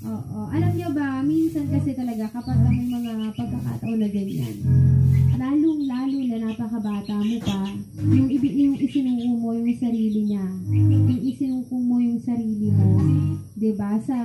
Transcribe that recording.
Oo. Alam niyo ba, minsan kasi talaga kapag may mga pagkakataon na ganyan, lalong-lalo na napakabata mo pa, yung isinuko mo yung sarili niya, yung isinuko mo yung sarili mo, 'di ba? Sa